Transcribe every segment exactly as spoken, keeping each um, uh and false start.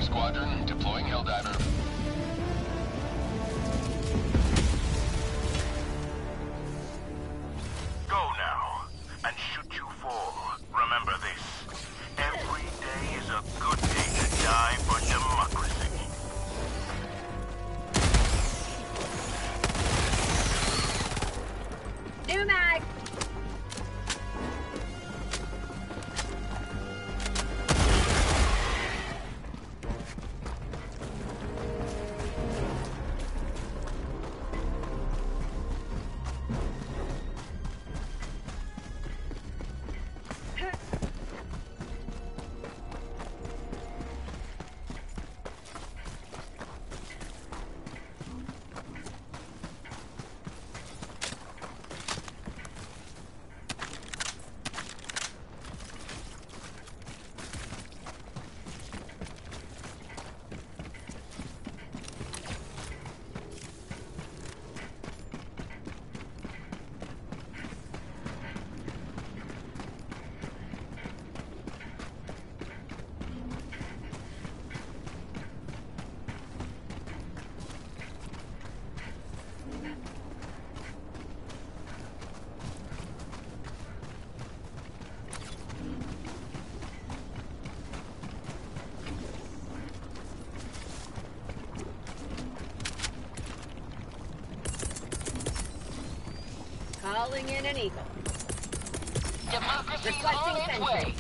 Squadron, deploying Helldiver. Go now, and shoot you fall. Remember this. Every day is a good day to die for democracy. New mag! Calling in an eagle. Democracy on Requesting its sentry. way.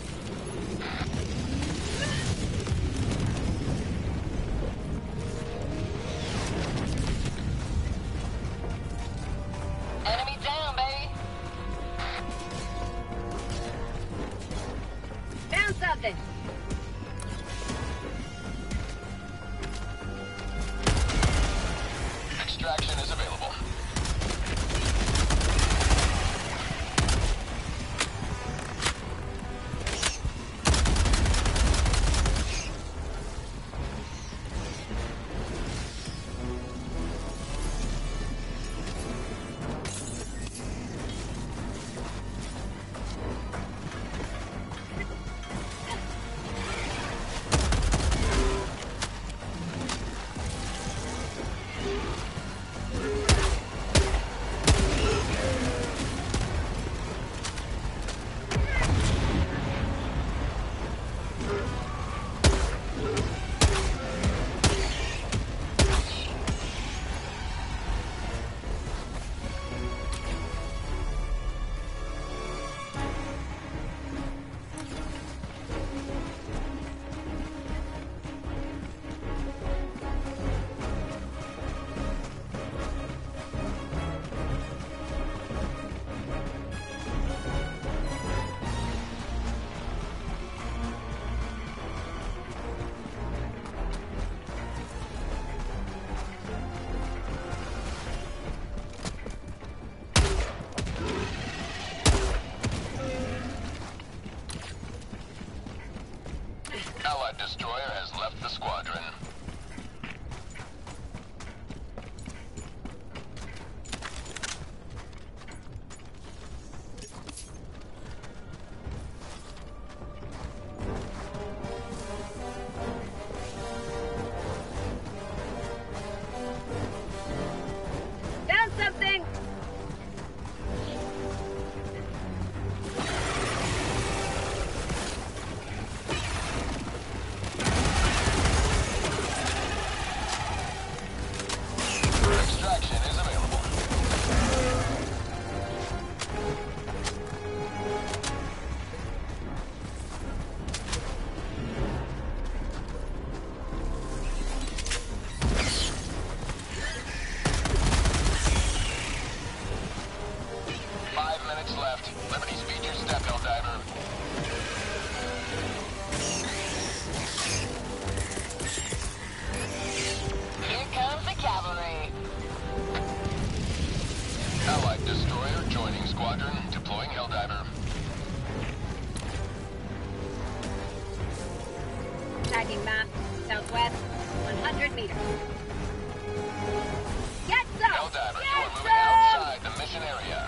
Enemy down, baby. Found something! Extraction is available. Allied destroyer has left the squadron. Found something! Extraction is available. Five minutes left. Liberty speed your step, Helldiver. Here comes the cavalry. Allied destroyer joining squadron, deploying Helldiver. Tagging map, southwest, one hundred meters. Get some! Helldiver, you Get are moving some! outside the mission area.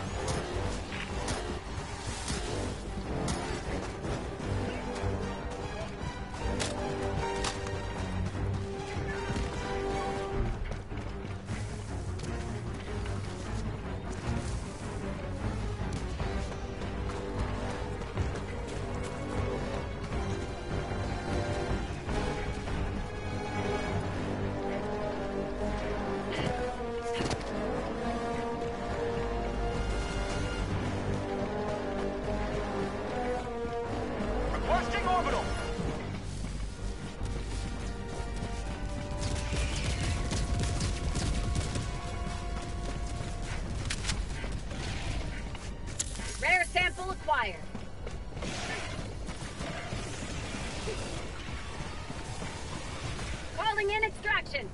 Begin extraction.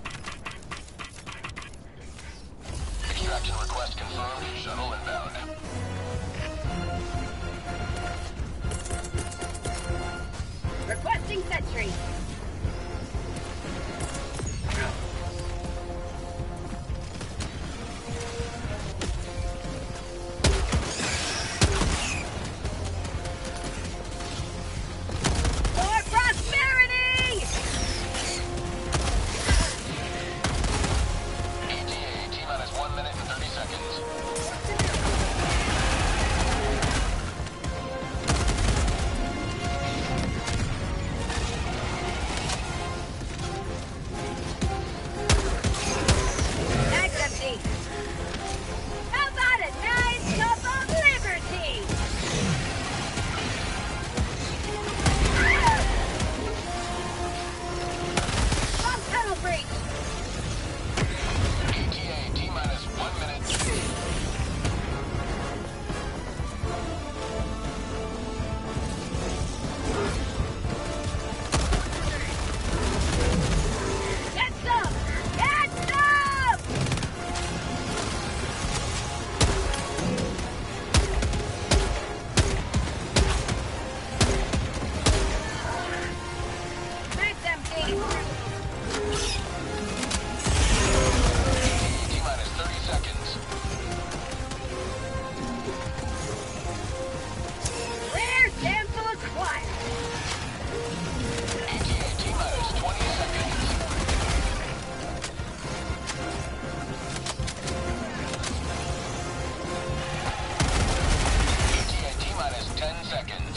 Extraction request confirmed. Shuttle inbound. Requesting sentry. For prosperity! E T A, T-minus one minute and thirty seconds. Mag's empty. How about a nice cup of liberty? Bomb tunnel breach. E T A, T-minus one minute. Get some! Get some! Mag's empty. T-minus thirty seconds. Rare sample acquired. E T A, T-minus twenty seconds. E T A, T-minus ten seconds.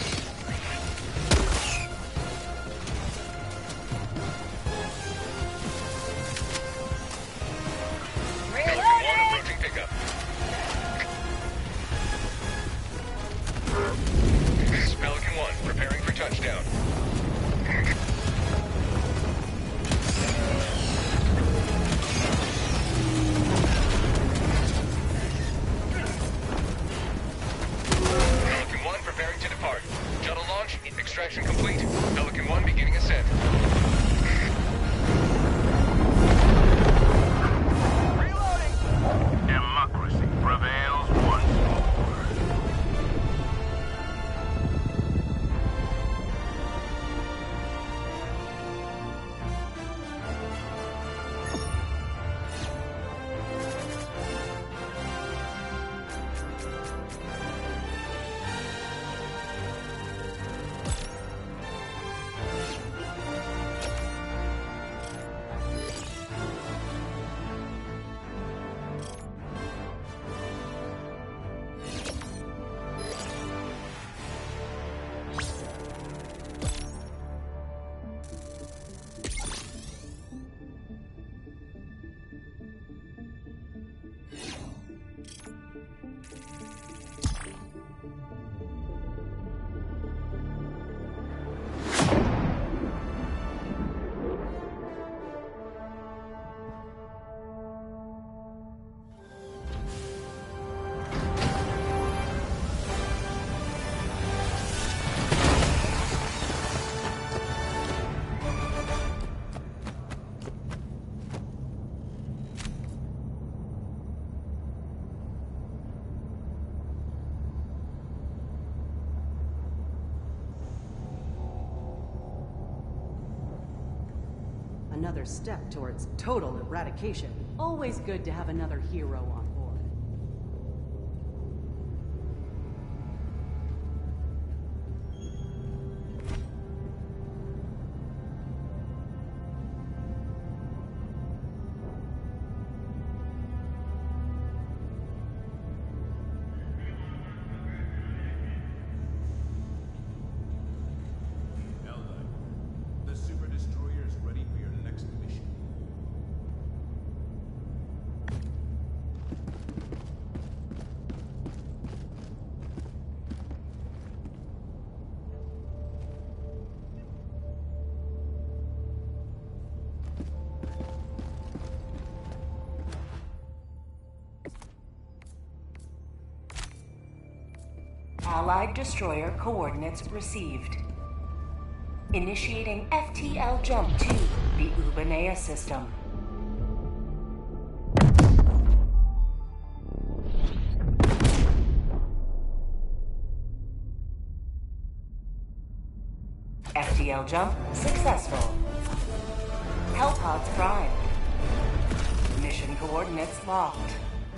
Reloading! Pickup. Pelican one, preparing for touchdown. Pelican one, preparing to depart. Shuttle launch, extraction complete. Pelican one, beginning ascent. Democracy prevails once more. Another step towards total eradication. Always good to have another hero on board. Elda, the Super Destroyer is ready for your next mission. Allied destroyer coordinates received. Initiating F T L jump to the Ubanea system. F T L jump successful. Hellpods primed. Mission coordinates locked.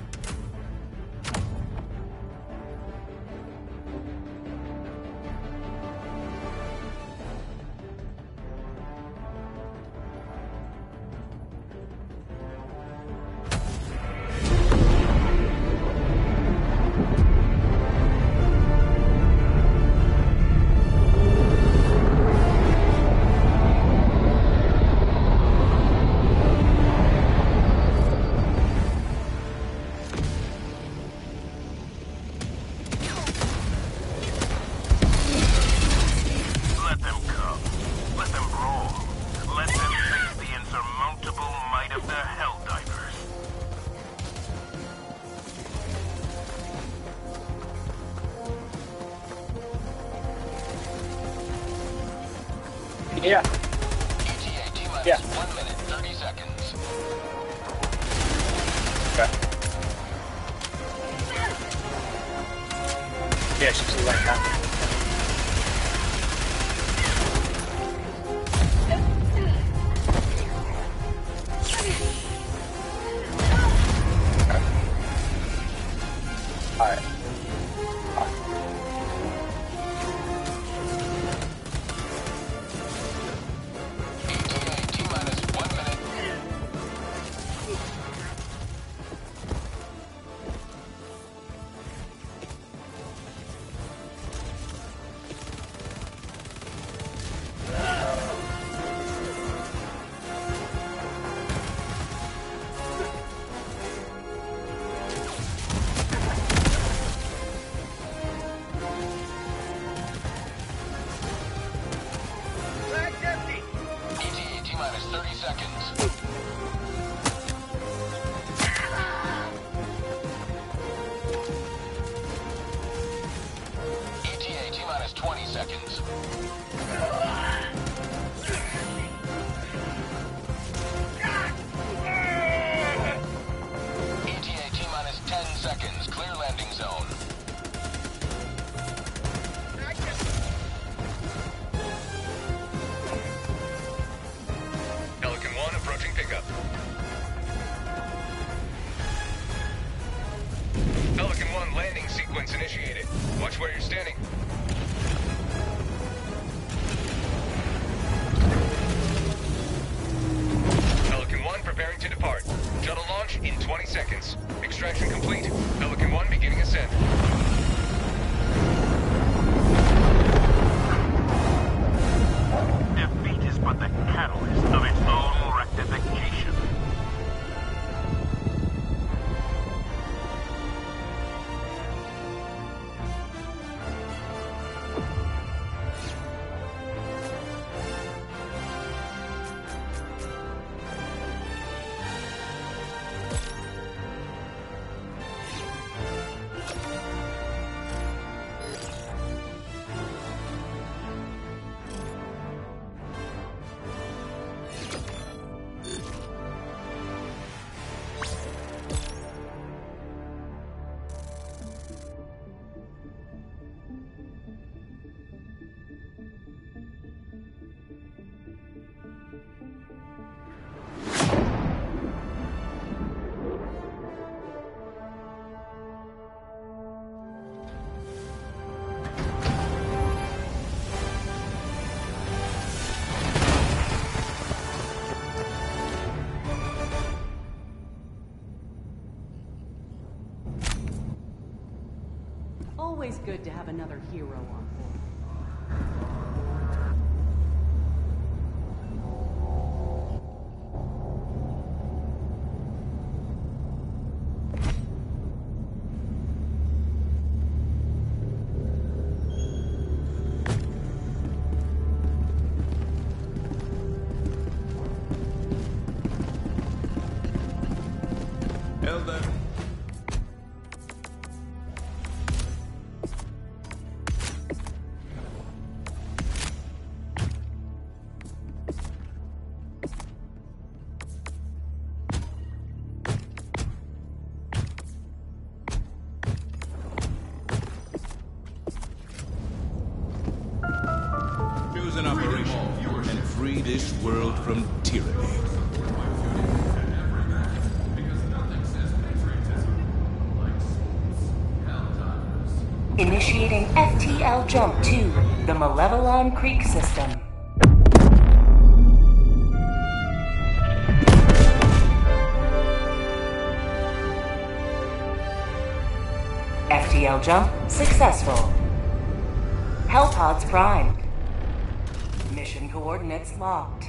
Yeah. E T A T minus Yeah. one minute, thirty seconds. Okay. Yeah, she's like that. Alright. twenty seconds. E T A T minus ten seconds. Clear landing zone. Pelican one approaching pickup. Pelican one landing sequence initiated. Watch where you're standing. Pelican one preparing to depart. Shuttle launch in twenty seconds. Extraction complete. Pelican one beginning ascent. Defeat is but the catalyst of its own rectification. Always good to have another hero on board. Elden. world from tyranny. Initiating F T L jump to the Malevelon Creek system. F T L jump successful. Hellpods primed. Mission coordinates locked.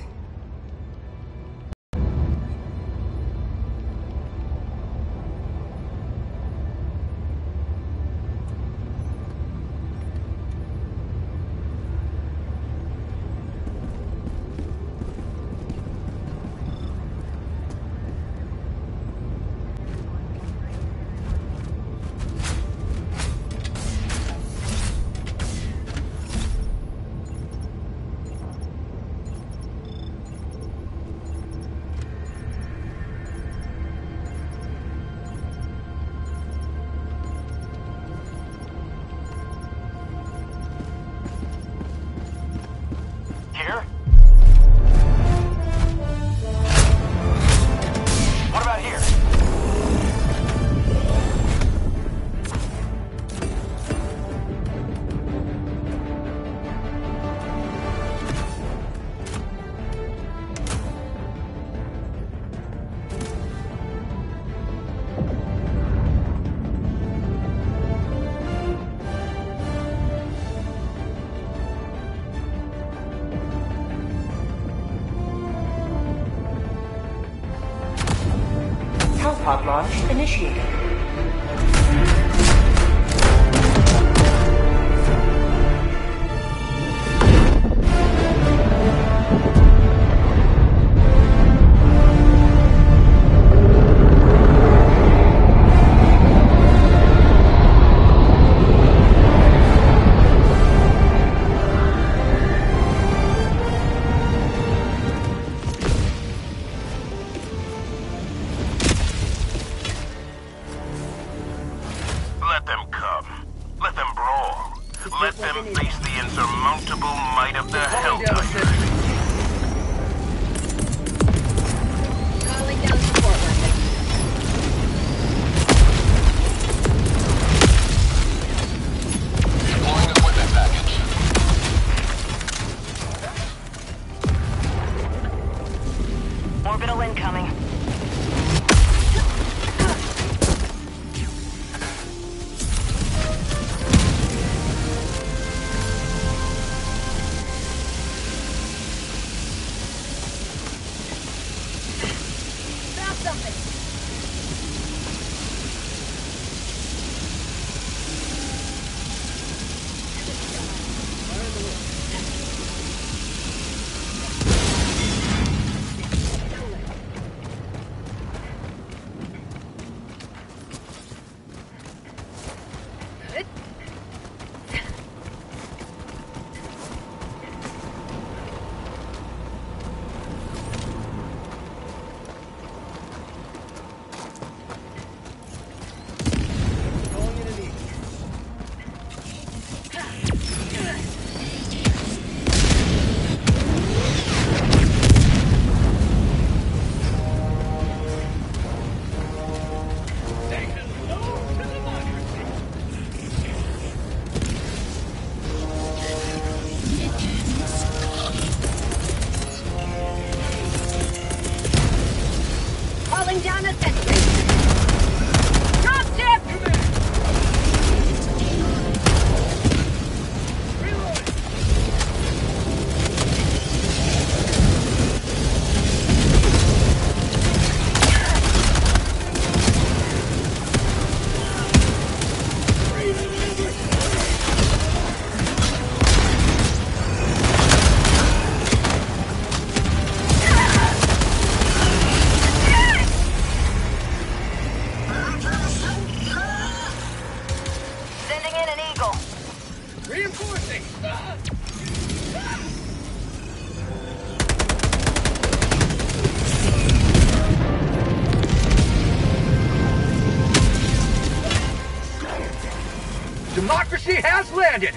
Here? What about here? Hellpod launch initiated. Let them come. Let them brawl. Let them face the insurmountable might of the Helltigers. Calling down support weapon. Deploying equipment package. Orbital incoming. Found something. Calling down a sentry. Drop ship! Sending in an eagle. Reinforcing! Democracy has landed!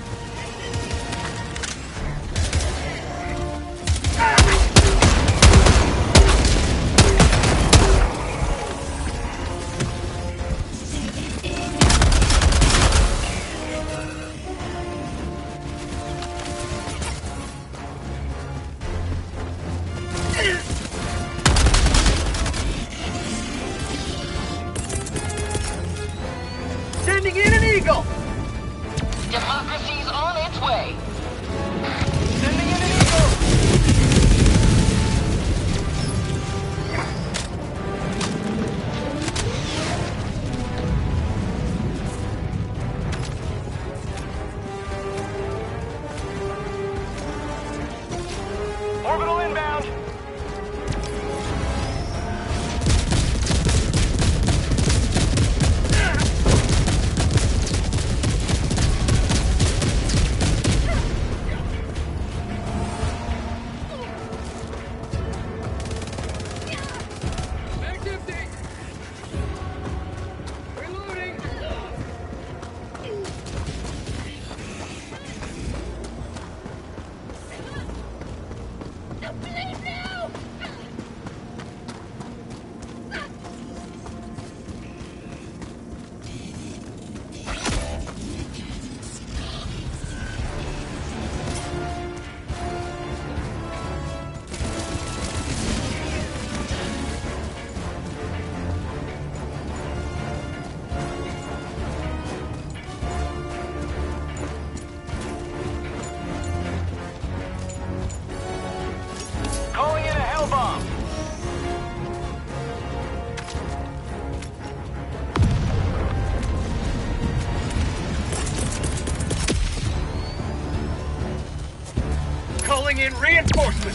in reinforcements.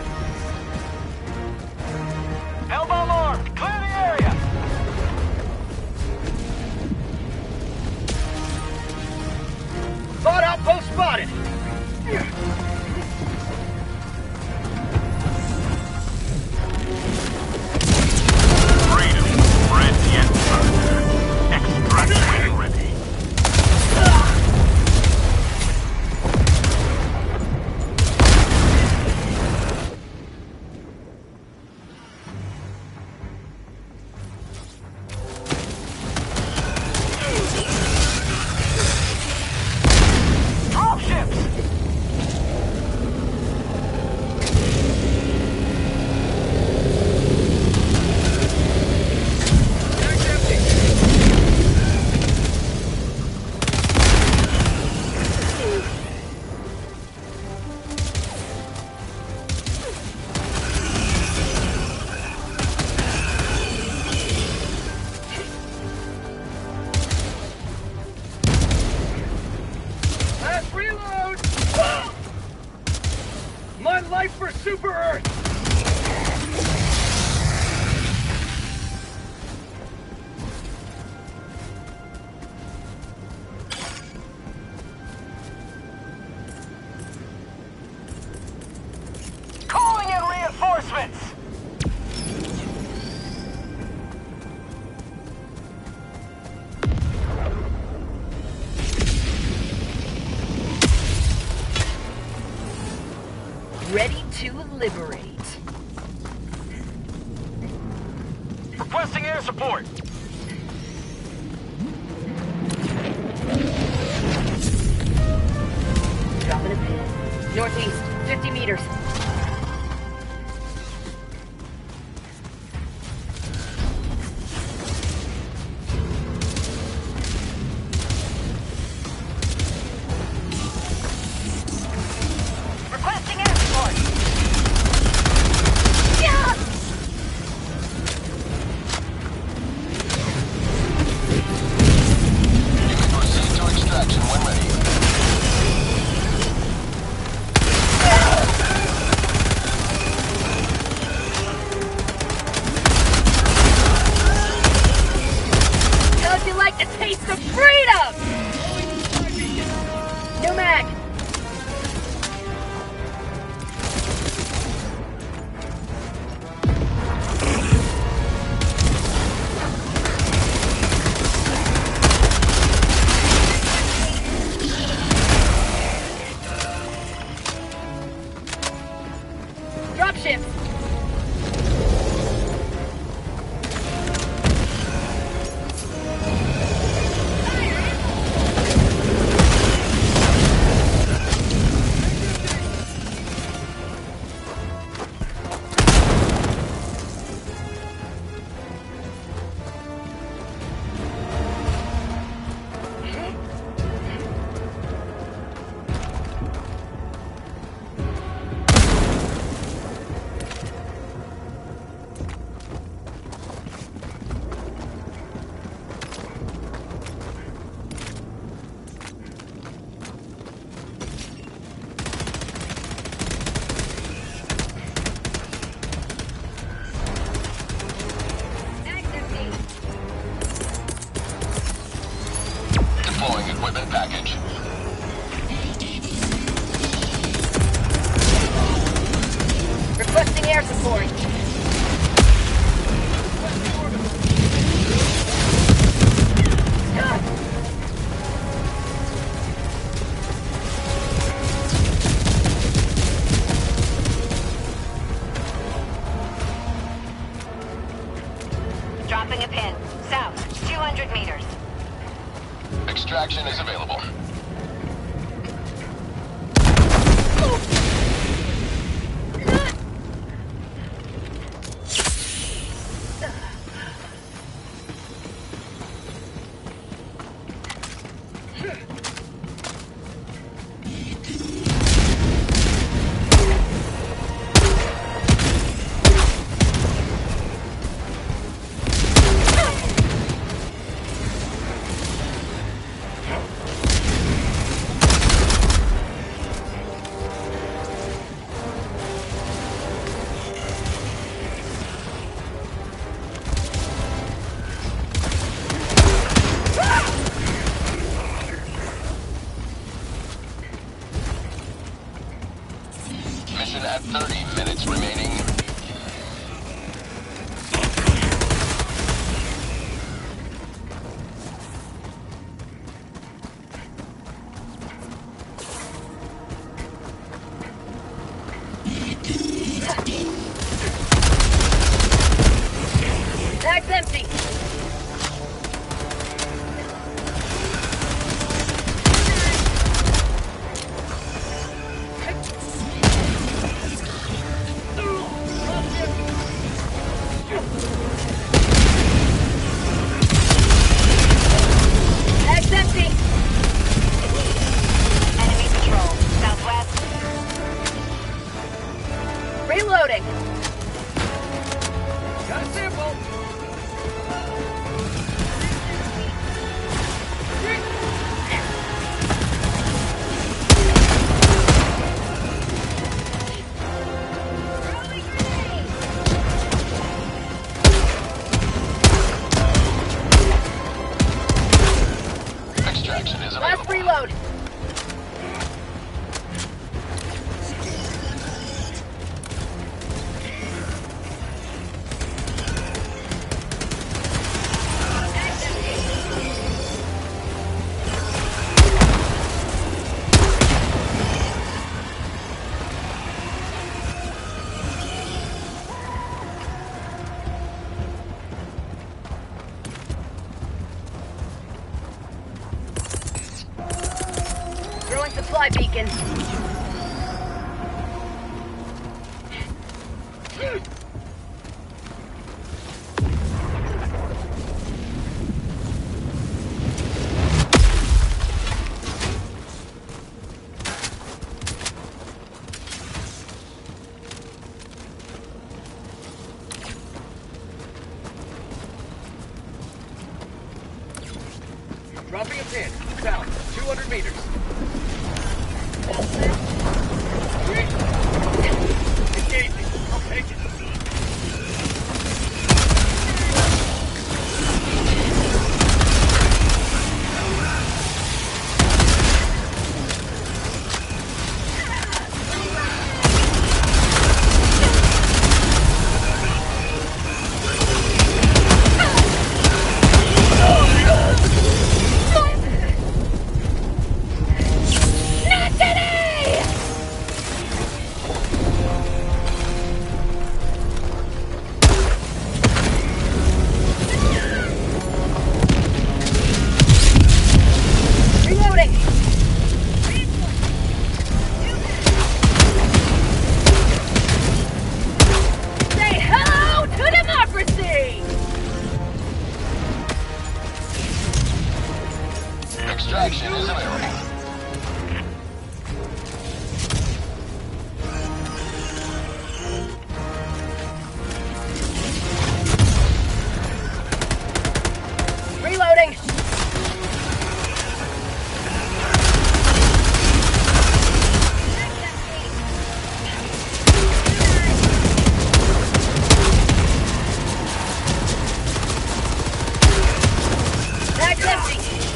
Elbow armed. Clear the area. Thought outpost spotted. Freedom. Ready and further. Extraction ready. Life for Super Earth! Calling in reinforcements! Ready to liberate. Requesting air support. Dropping a pin. Northeast, fifty meters. Equipment package. Requesting air support. Dropping a pin. South, two hundred meters. Extraction is available. Reload! Throwing supply beacon. Dropping a pin. South, two hundred meters. Engaging. I'll take it. Reloading! Say hello to democracy! Extraction is available. Reloading! Mag's empty!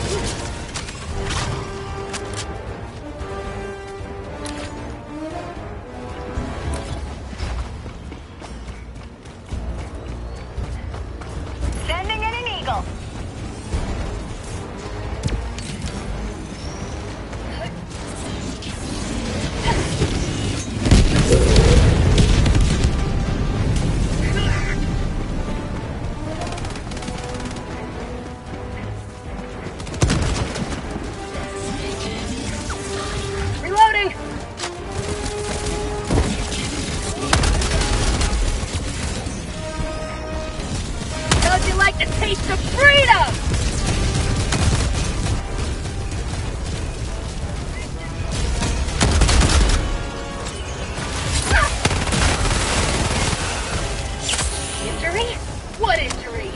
Sending in an eagle! Reloading! How'd you like the taste of freedom? Injury? What injury?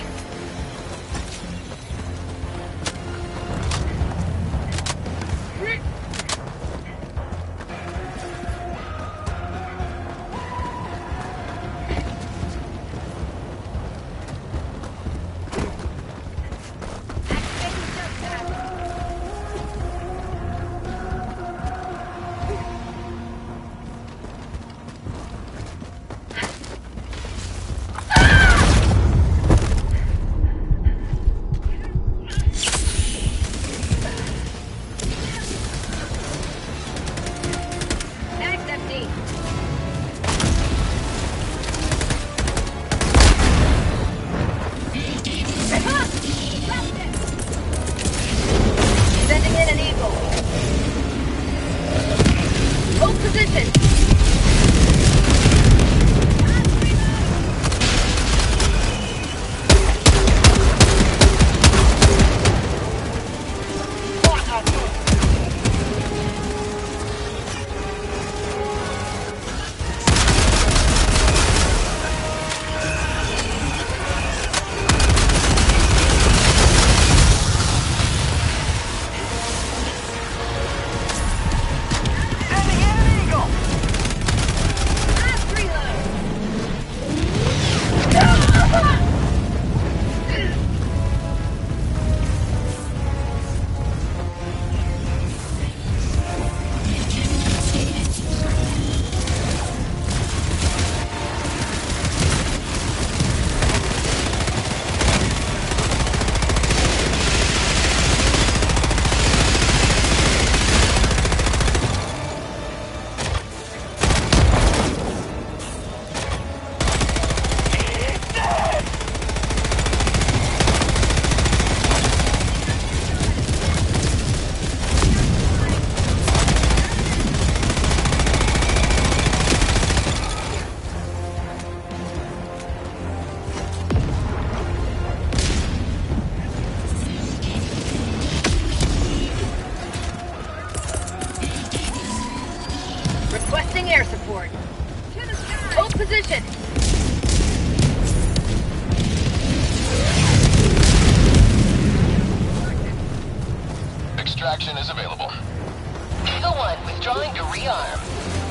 extraction is available. Eagle One withdrawing to rearm.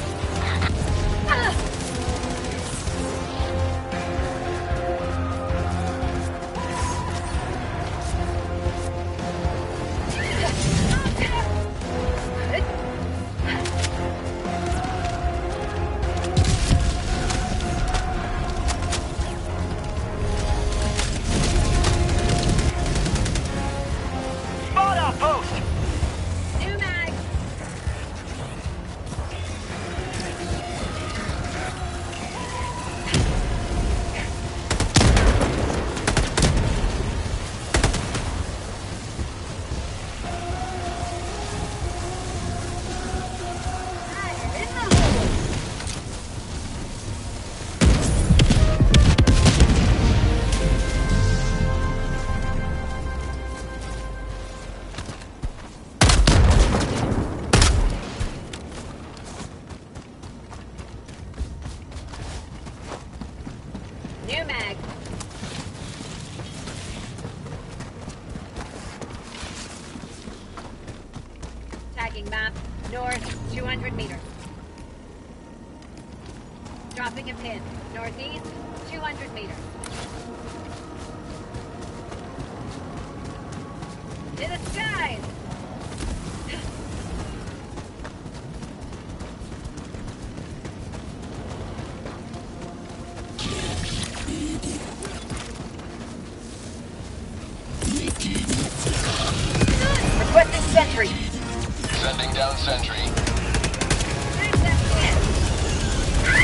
Spot outpost! New mag. Fire in the hole. New mag. Tagging map. North, two hundred meters. Dropping a pin. Northeast, two hundred meters. To the skies! Requesting sentry. Sending down sentry. Smash that pin!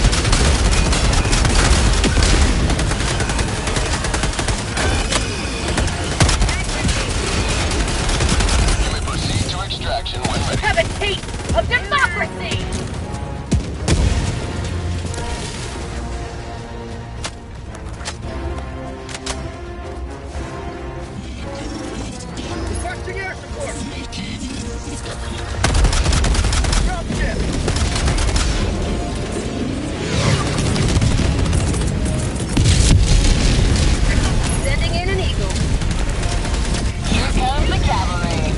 You may proceed to extraction when ready. Have a taste of democracy! Requesting air support! Drop ship! Sending in an eagle. Here comes the cavalry.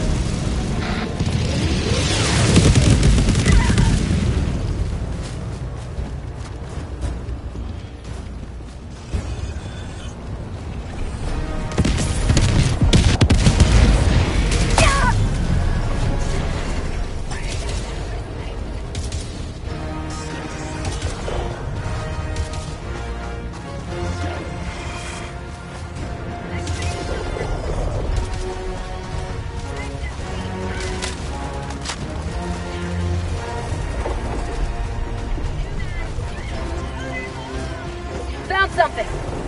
Found something!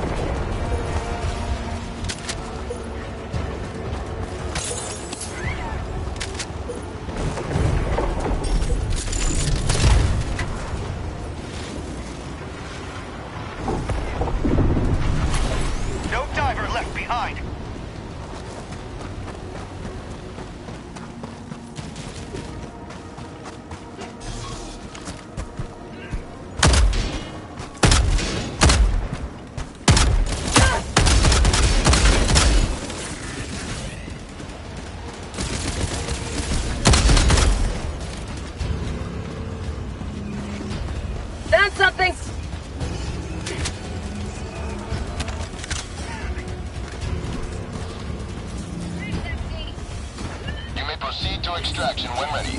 No diver left behind! Found something! You may proceed to extraction when ready.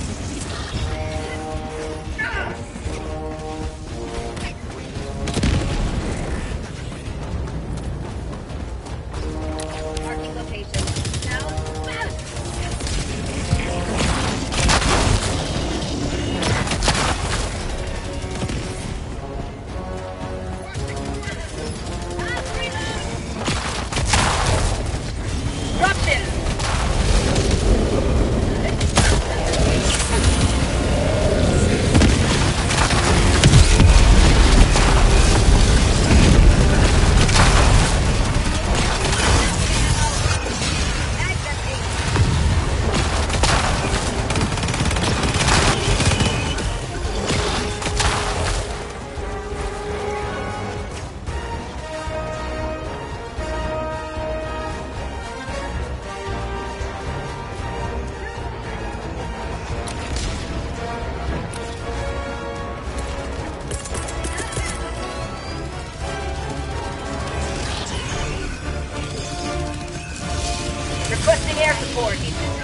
Marking location. Now, Drop in! support.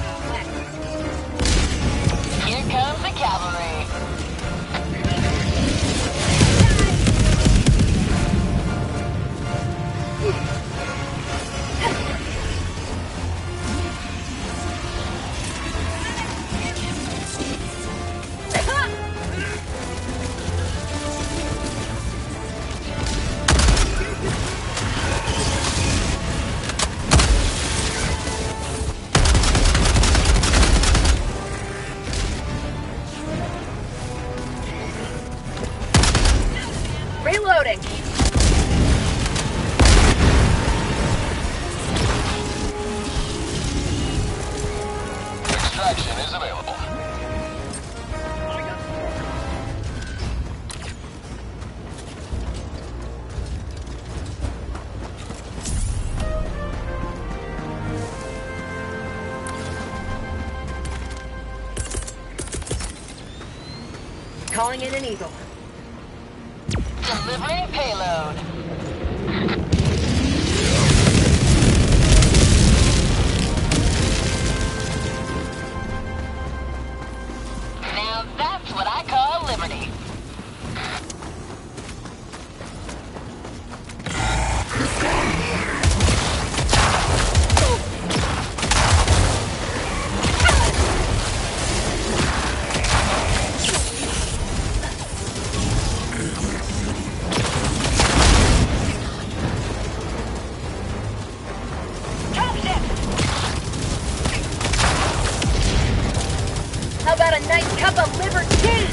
Here comes the cavalry. Reloading. Extraction is available. Calling in an eagle. Delivering payload. Now that's what I call liberty. How about a nice cup of liver tea?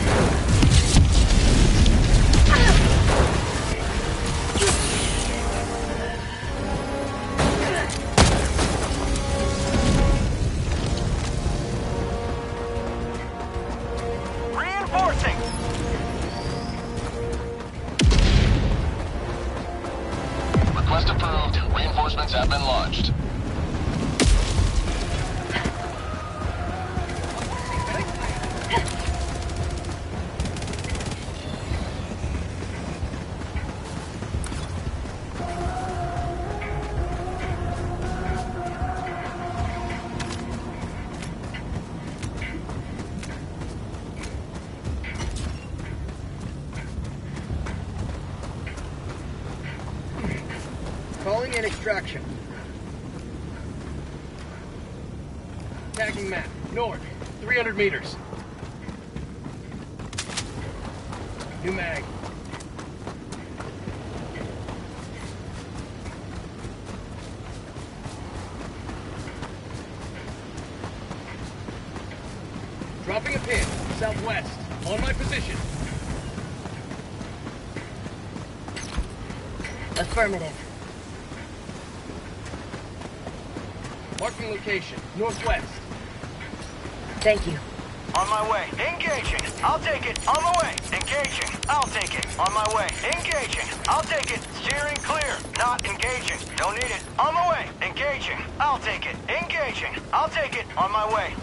Reinforcing! Request approved. Reinforcements have been launched. Calling in extraction. Tagging map. North. three hundred meters. New mag. Dropping a pin. Southwest. On my position. Affirmative. Marking location. Northwest. Thank you. On my way. Engaging. I'll take it. On the way. Engaging. I'll take it. On my way. Engaging. I'll take it. Steering clear. Not engaging. Don't need it. On the way. Engaging. I'll take it. Engaging. I'll take it. On my way.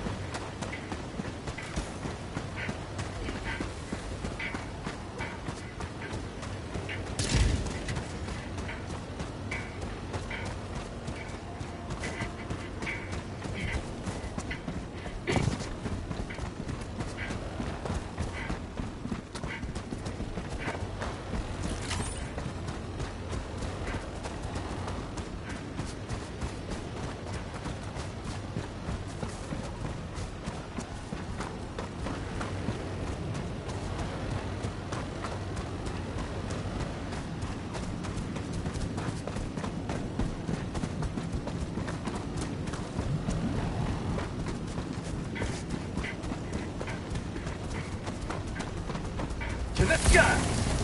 To the sky!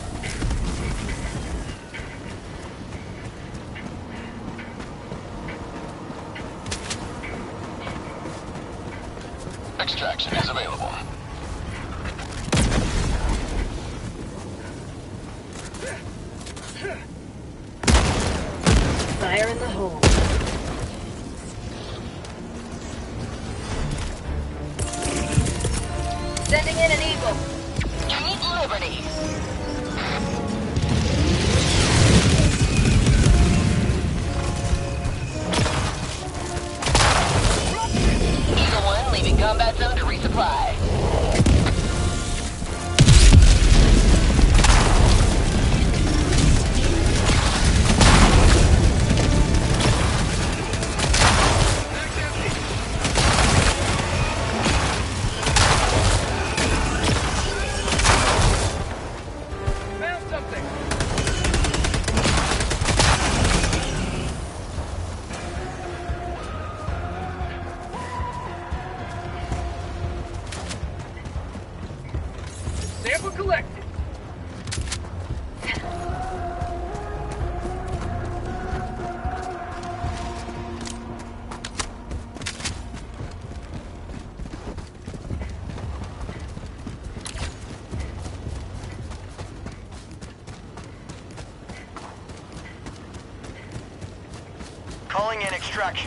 Extraction is available. Fire in the hole. Sending in an eagle. Keep liberty. Calling in extraction.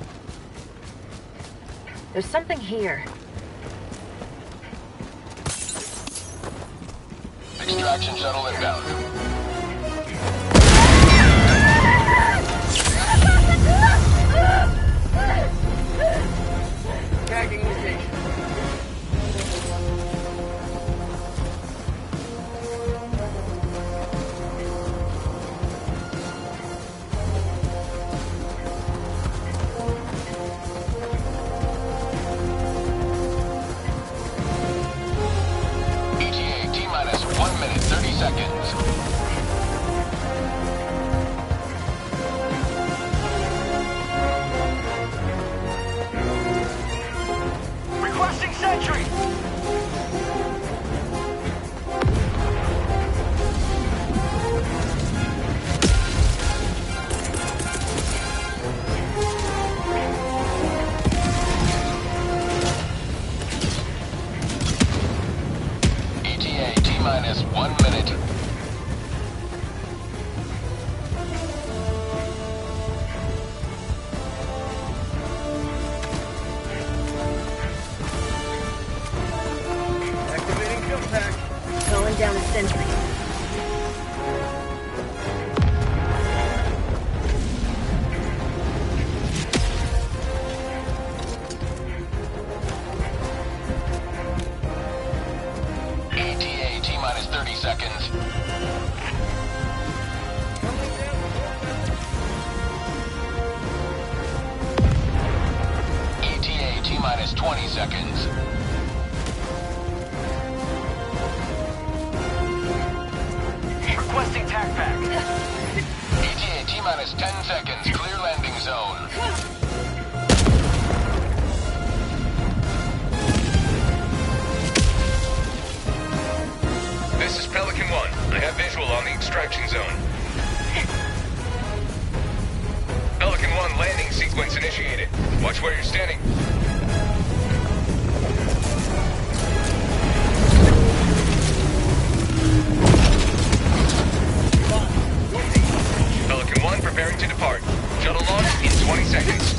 There's something here. Extraction shuttle inbound. Tagging location. E T A T-minus one minute, thirty seconds. Requesting sentry! E T A T-minus one minute. Activating kill pack. Calling down a sentry. E T A T-minus thirty seconds. E T A T-minus twenty seconds. Requesting tac pack. E T A T-minus ten seconds. Clear landing zone. This is Pelican one. I have visual on the extraction zone. Pelican one, landing sequence initiated. Watch where you're standing. Pelican one preparing to depart. Shuttle launch in twenty seconds.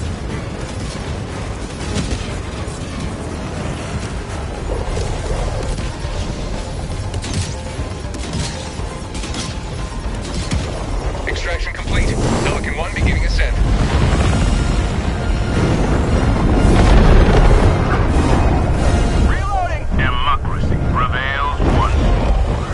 Extraction complete. Pelican one beginning ascent. Reloading! Democracy prevails once more.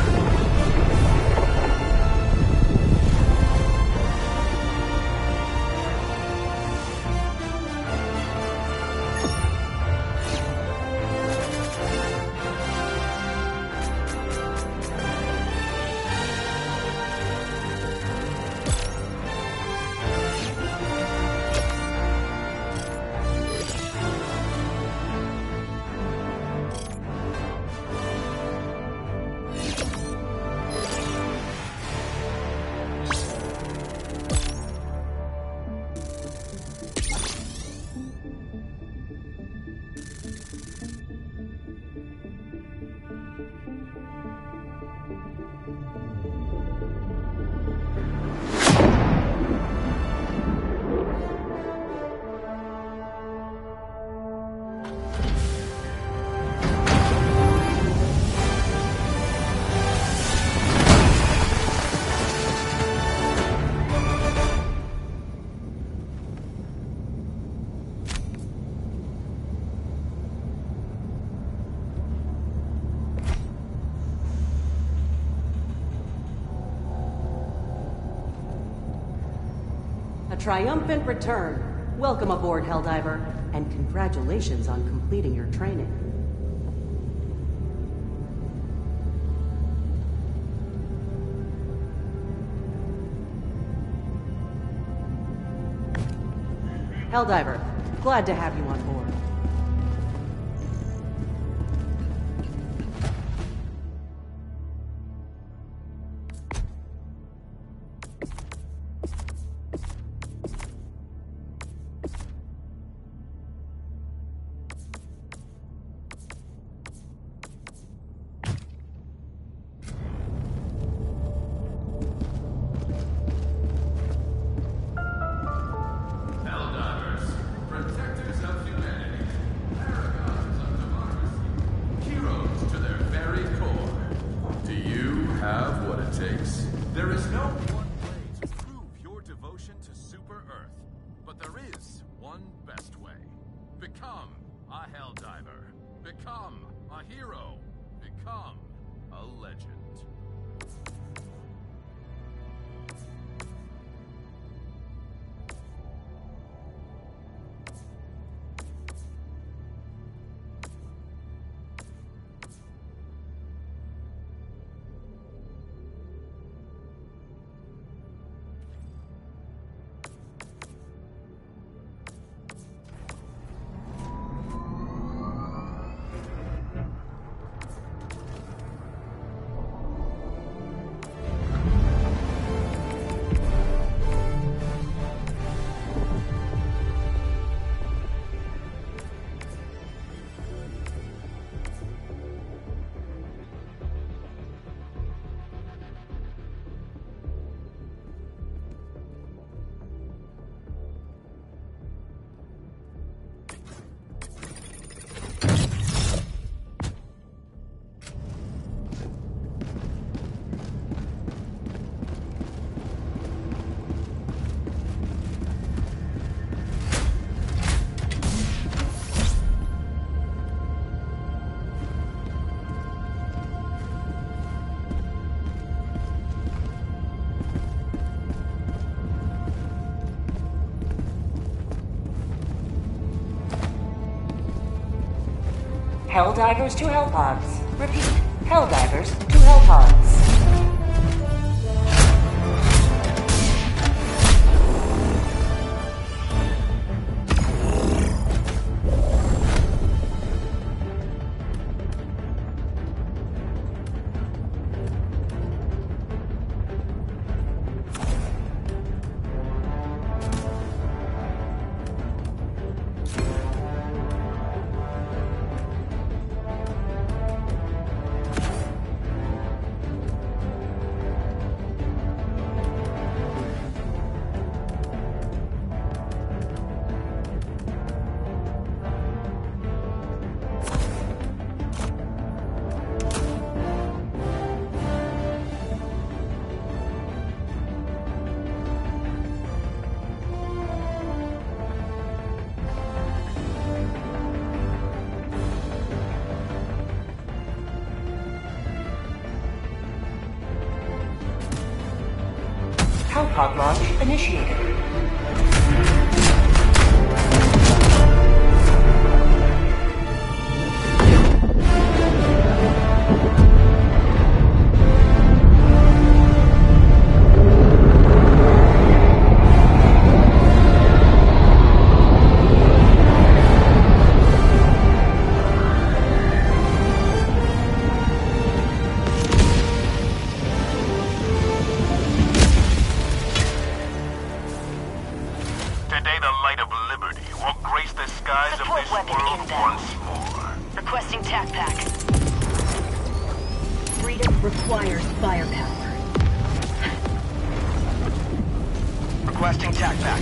A triumphant return. Welcome aboard, Helldiver, and congratulations on completing your training. Helldiver, glad to have you on board. Become a Helldiver. Become a hero. Become a legend. Helldivers to Hellpods. Repeat, Helldivers to Hellpods. Hellpod launch initiated. Today the light of liberty will grace the skies of this world once more. Requesting tac pack. Freedom requires firepower. Requesting tac pack.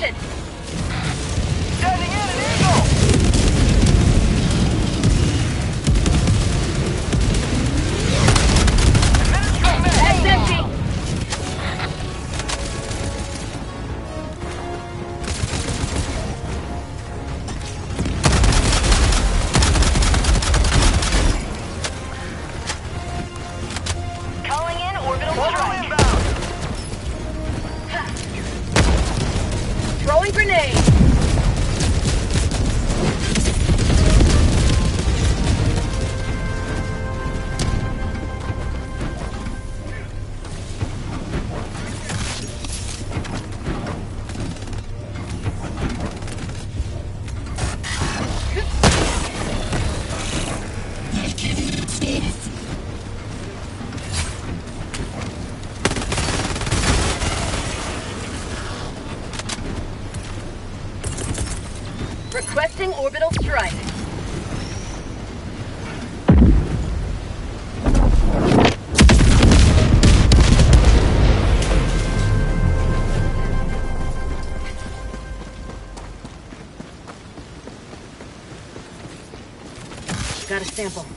position! Sending in an Eagle! Administering med! That's empty! Calling in orbital Orbital strike. inbound! Throwing grenade! Requesting orbital strike. Got a sample.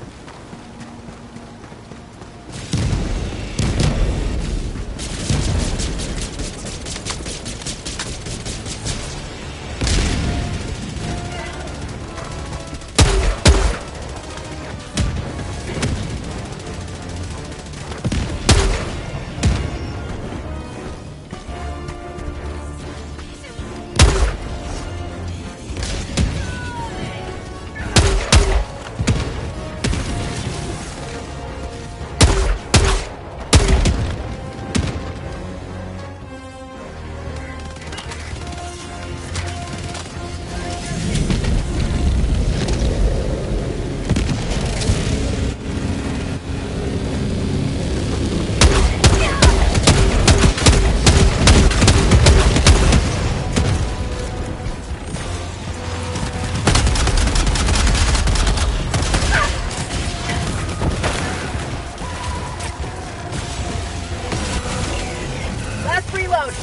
Last reload.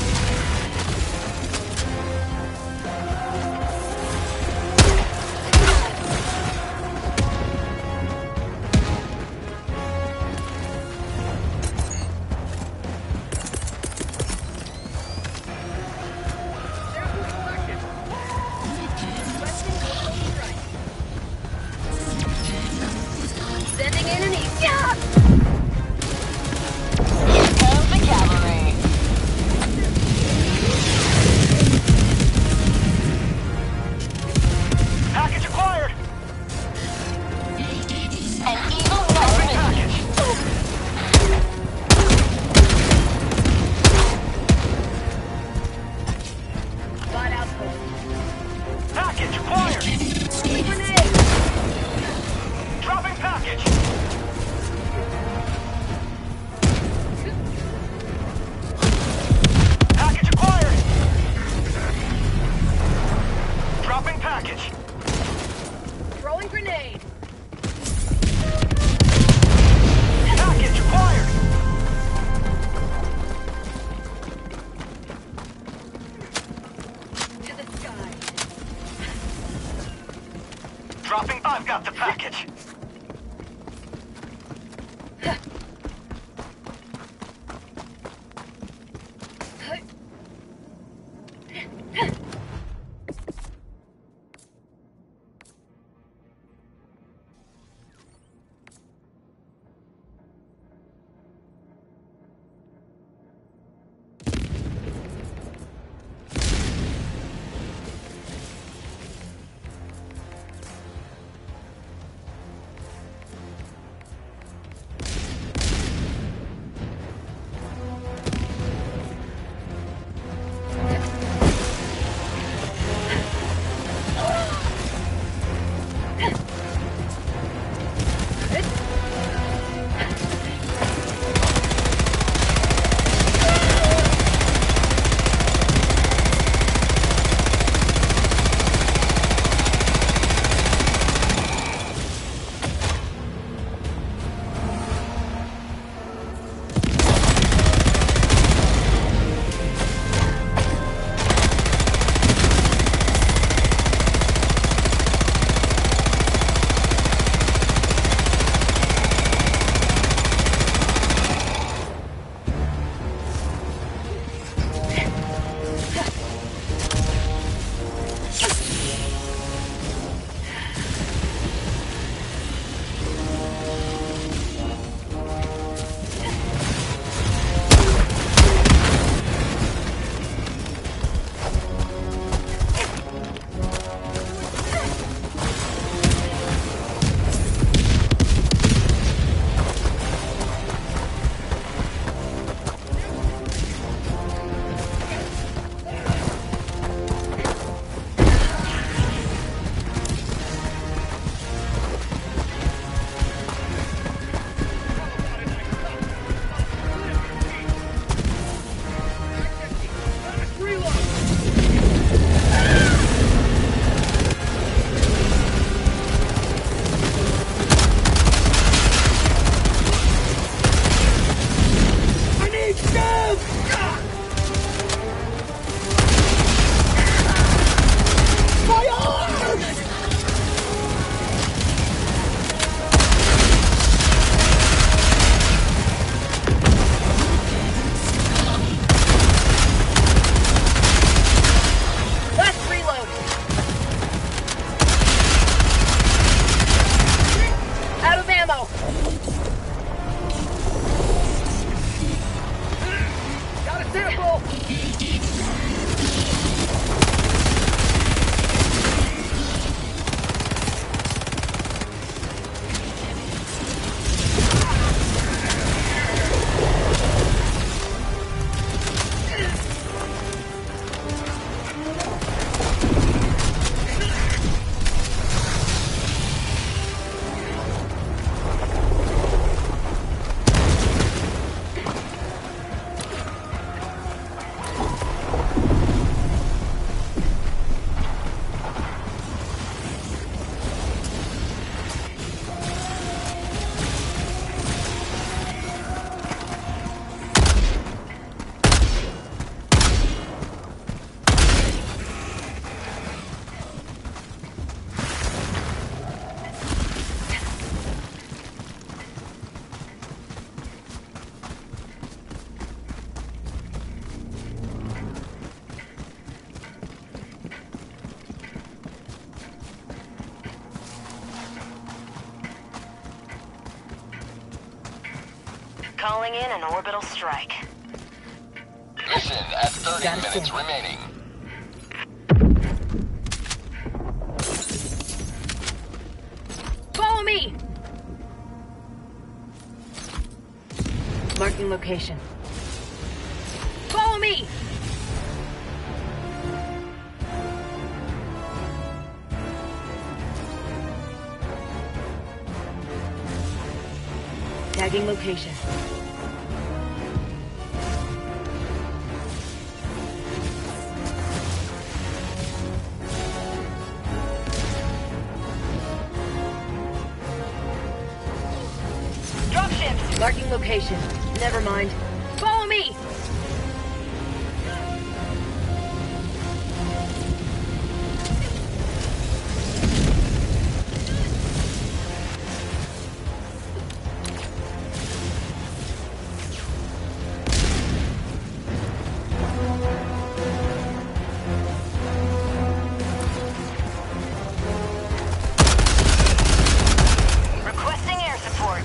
Sending in an E. Yeah! Here comes the cavalry. Package acquired! An Eagle Norman. Package! Spot outpost. Package acquired! Grenade! Dropping package! Package acquired! Dropping package! Throwing grenade! Package acquired! To the sky. Dropping, I've got the package! Calling in an orbital strike. Mission at thirty minutes remaining. Follow me! Marking location. Follow me! Tagging location. Dropships! Marking location. Never mind. Follow me! Requesting air support.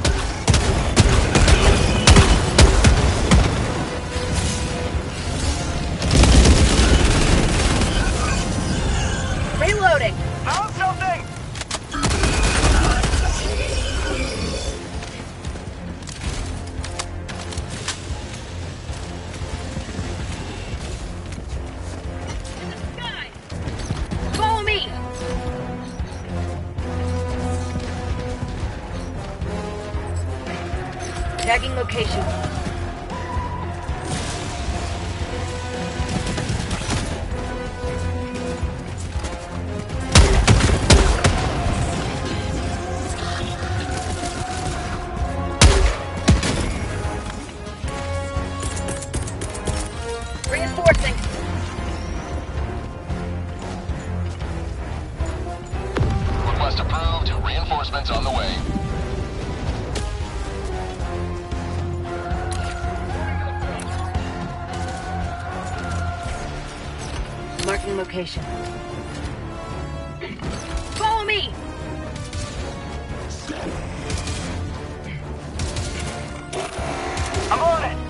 Reloading! Found something! Follow me! Tagging location. Reinforcing! Request approved. Reinforcements on the way. Marking location. Follow me! I'm on it!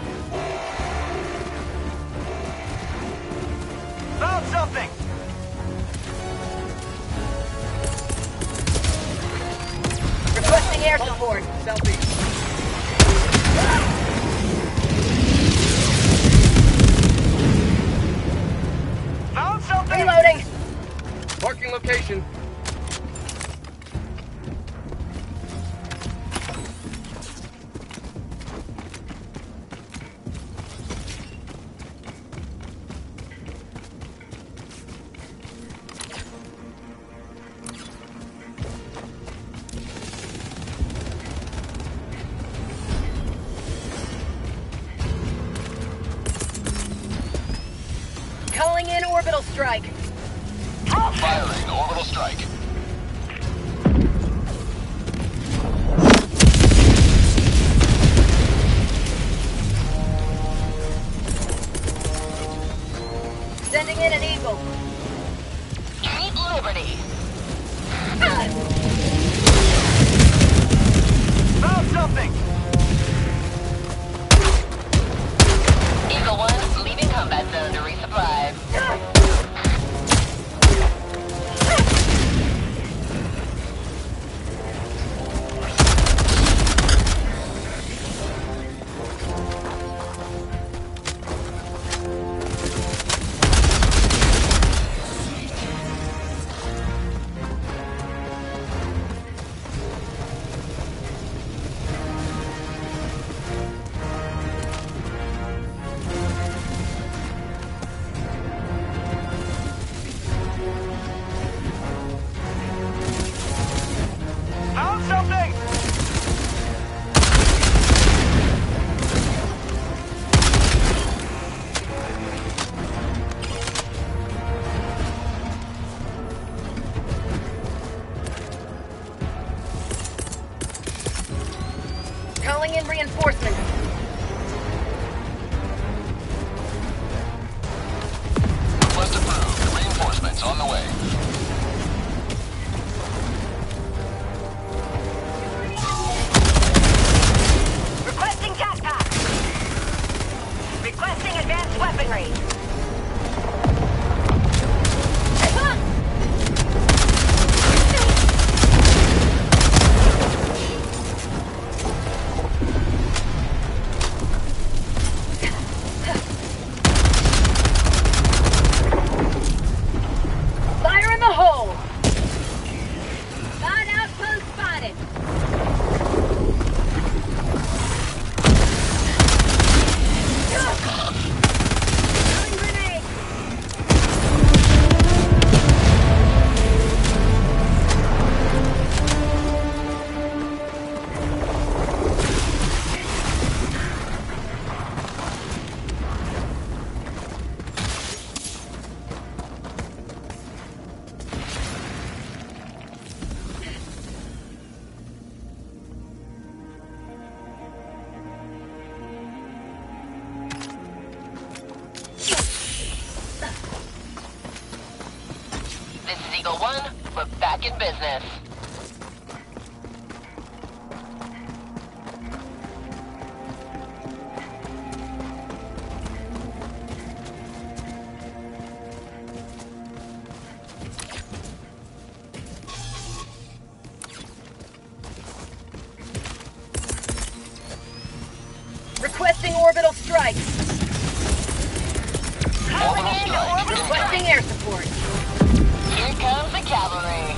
Found something! Requesting air support. Southeast. Found something! Reloading! Marking location. Calling in orbital strike. Firing orbital strike. Sending in an eagle. Treat Liberty. Found something! Eagle one, leaving combat zone to resupply. Found something! Calling in reinforcements. Request approved. Reinforcements on the way. Requesting jetpack. business. Requesting orbital strike. Orbital strike. Requesting air support. Here comes the cavalry.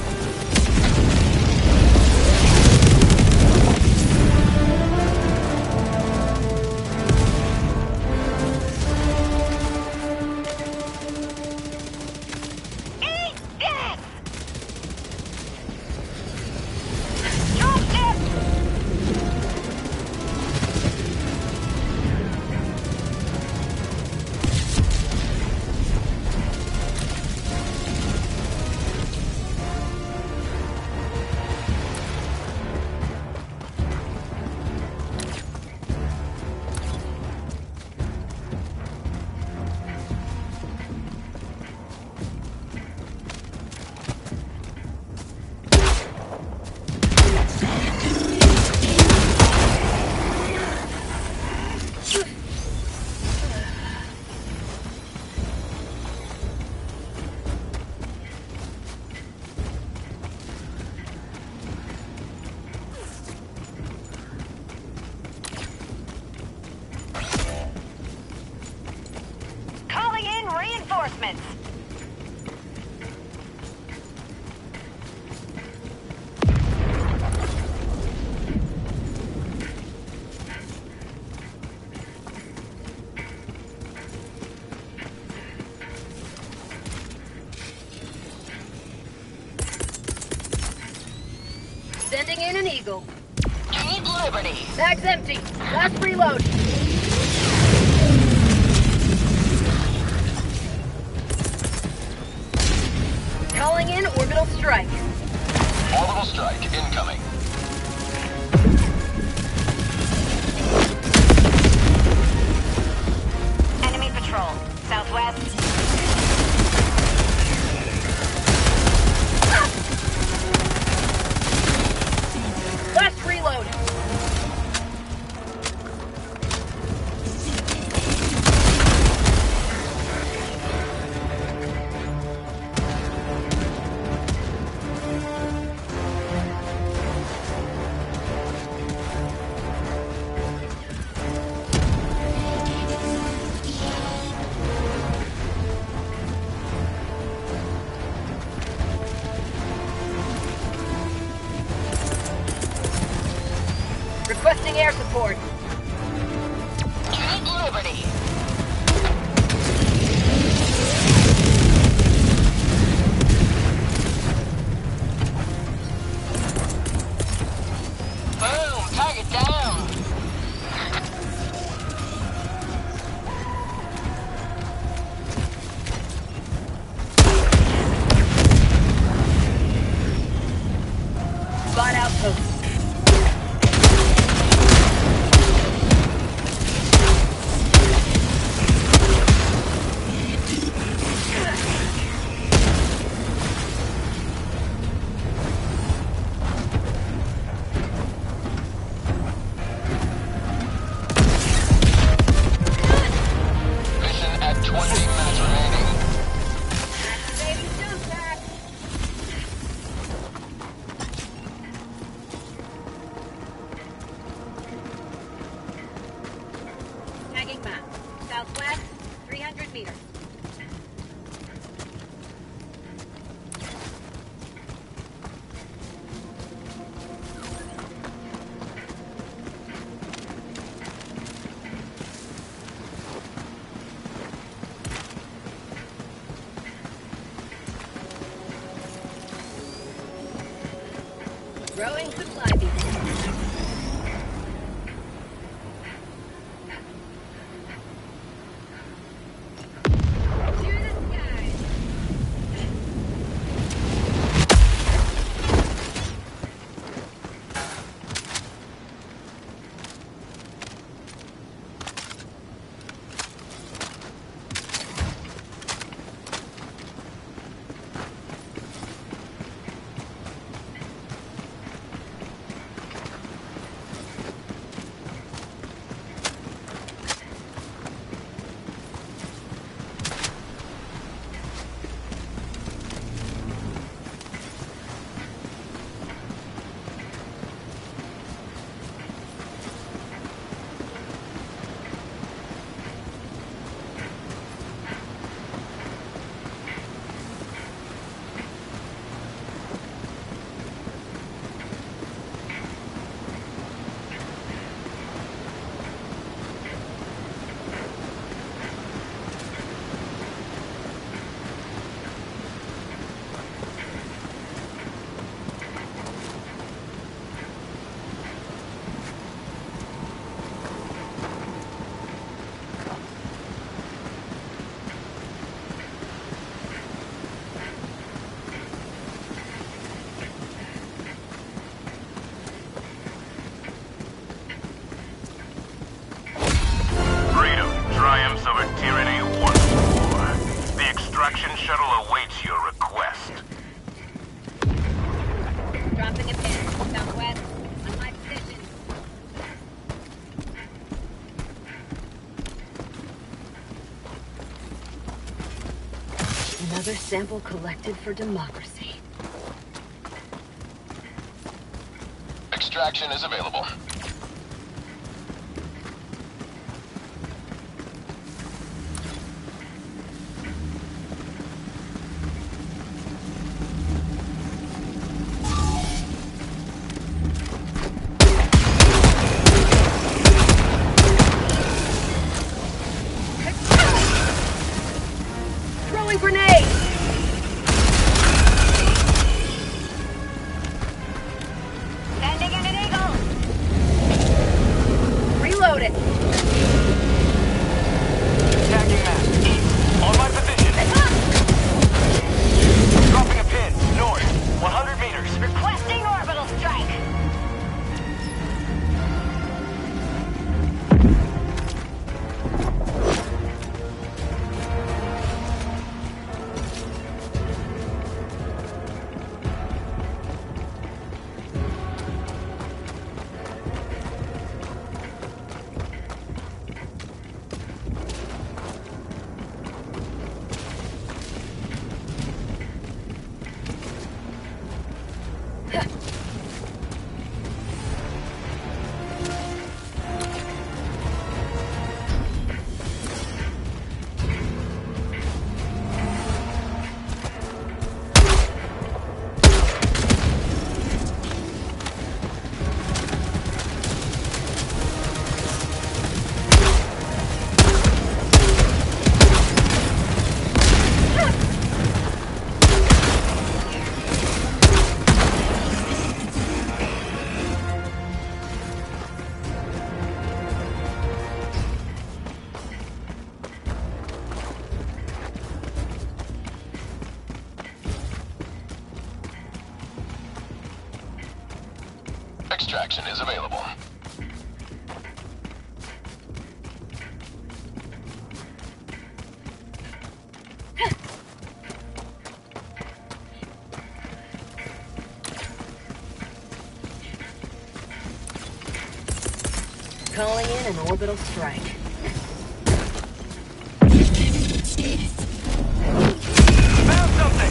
Eat this! Drop it! Calling in reinforcements. Sending in an Eagle. Keep Liberty. Bag's empty. Last reload. Calling in orbital strike. Orbital strike incoming. Enemy patrol. Southwest. Last reload. Requesting air support. Keep Liberty. Boom, target down. Spot outpost. Mission at twenty minutes remaining. Activating jump pack. Tagging map. Southwest, three hundred meters. Throwing supply beacon. To the sky. Southwest, on my position. Another sample collected for democracy. Extraction is available. Throwing grenade! Sending in an eagle! Reload it! Attacking map. East. On my position. Dropping a pin. North. one hundred meters. Requesting orbital strike! Extraction is available. Calling in an orbital strike. Found something.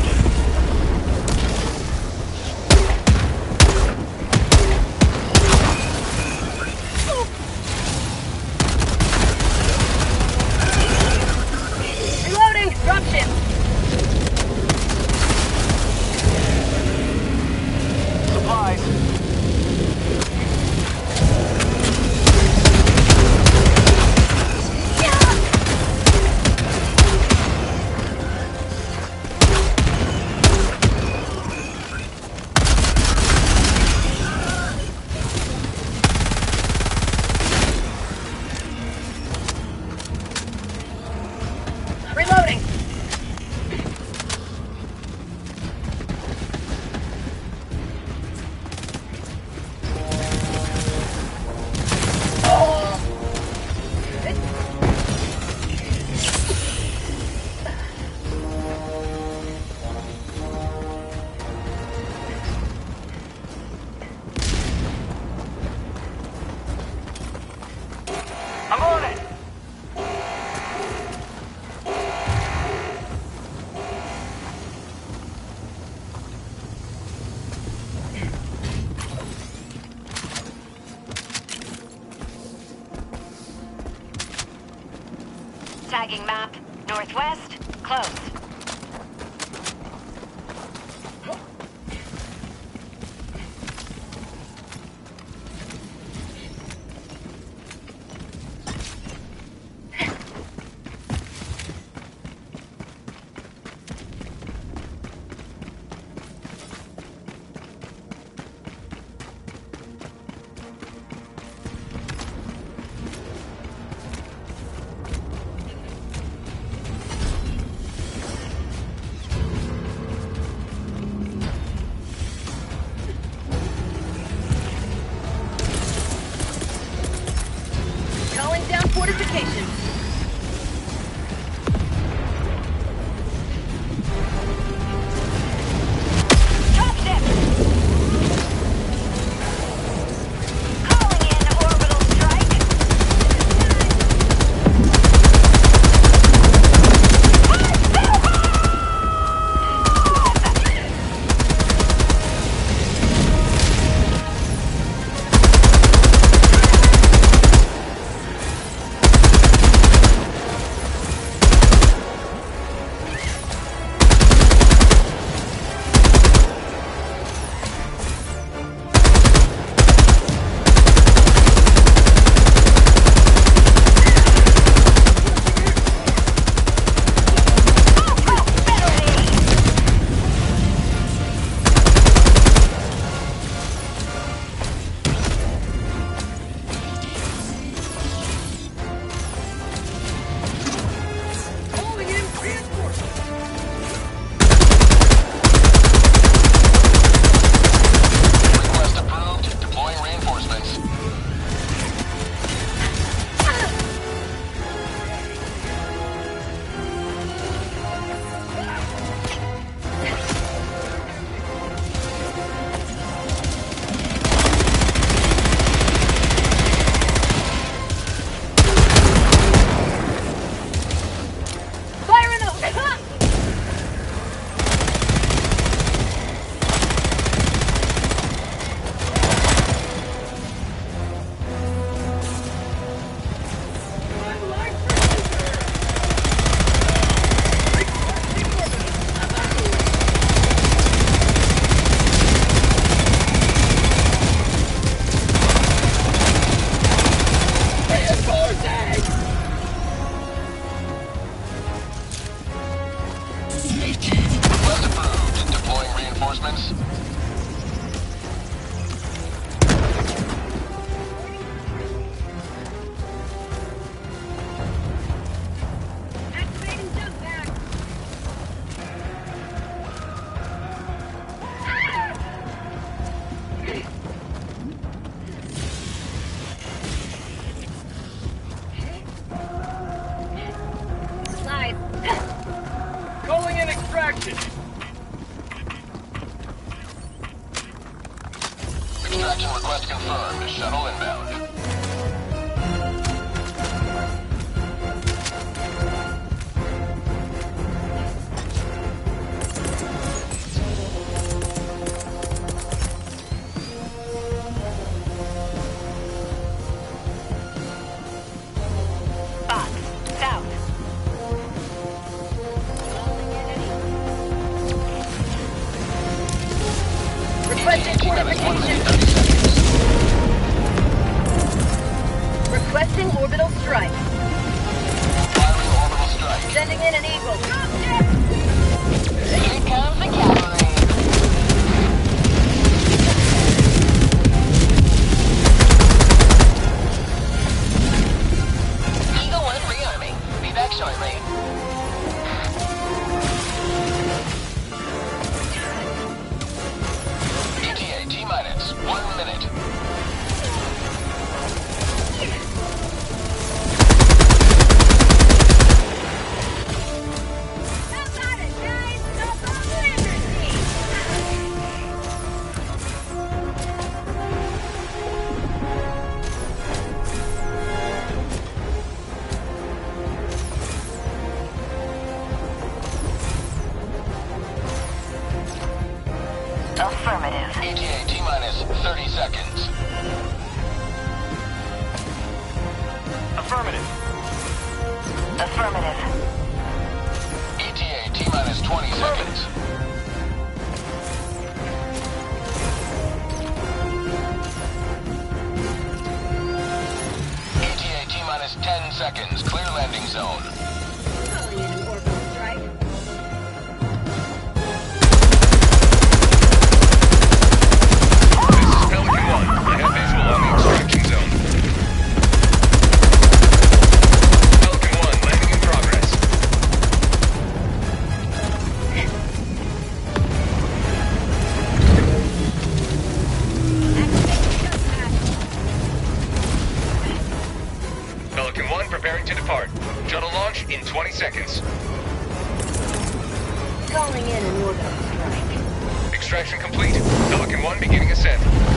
Reloading! Dropship! Supplies. Reloading! I'm on it. Tagging map. Northwest. Close. Calling down fortifications. Dropship! Request confirmed. Shuttle inbound. Requesting fortification. Requesting orbital strike. Firing orbital strike. Sending in an Eagle. Here comes the cavalry. Eagle one rearming. Be back shortly. E T A T-minus one minute. How about a nice cup of liberty? Affirmative. E T A T-minus thirty seconds. Affirmative. Affirmative. E T A T-minus twenty seconds. E T A T-minus ten seconds. Clear landing zone. Calling in an orbital strike. This is Pelican one. I have visual on the extraction zone. Pelican one, landing in progress. Pelican one preparing to depart. Shuttle launch in twenty seconds. Calling in an orbital strike. Extraction complete. Pelican one beginning ascent.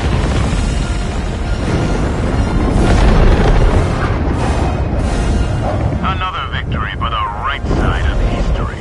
Another victory for the right side of history.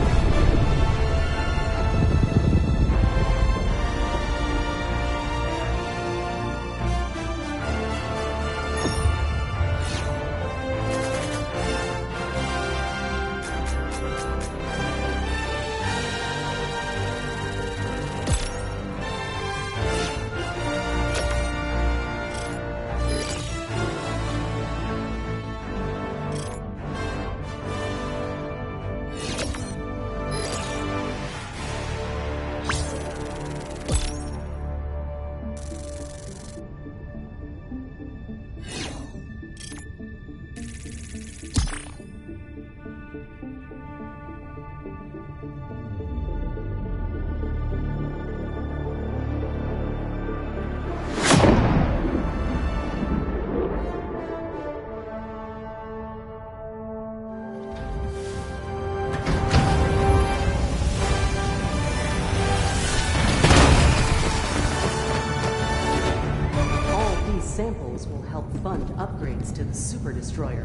Samples will help fund upgrades to the Super Destroyer.